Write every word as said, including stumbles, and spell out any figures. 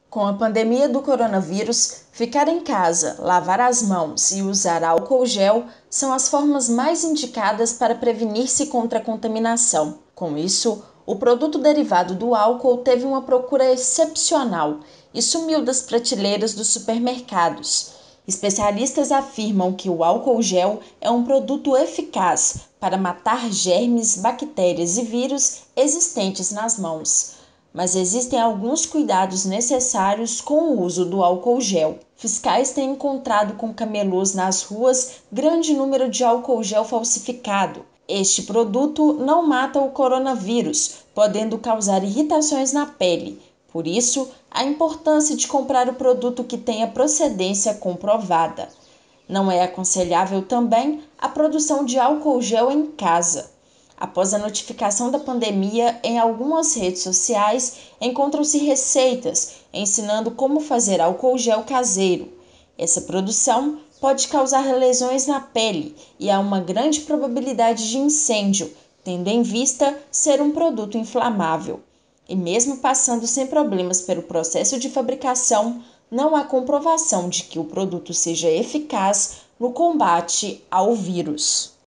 Com a pandemia do coronavírus, ficar em casa, lavar as mãos e usar álcool gel são as formas mais indicadas para prevenir-se contra a contaminação. Com isso, o produto derivado do álcool teve uma procura excepcional e sumiu das prateleiras dos supermercados. Especialistas afirmam que o álcool gel é um produto eficaz para matar germes, bactérias e vírus existentes nas mãos. Mas existem alguns cuidados necessários com o uso do álcool gel. Fiscais têm encontrado com camelôs nas ruas grande número de álcool gel falsificado. Este produto não mata o coronavírus, podendo causar irritações na pele. Por isso, a importância de comprar o produto que tenha procedência comprovada. Não é aconselhável também a produção de álcool gel em casa. Após a notificação da pandemia, em algumas redes sociais encontram-se receitas ensinando como fazer álcool gel caseiro. Essa produção pode causar lesões na pele e há uma grande probabilidade de incêndio, tendo em vista ser um produto inflamável. E mesmo passando sem problemas pelo processo de fabricação, não há comprovação de que o produto seja eficaz no combate ao vírus.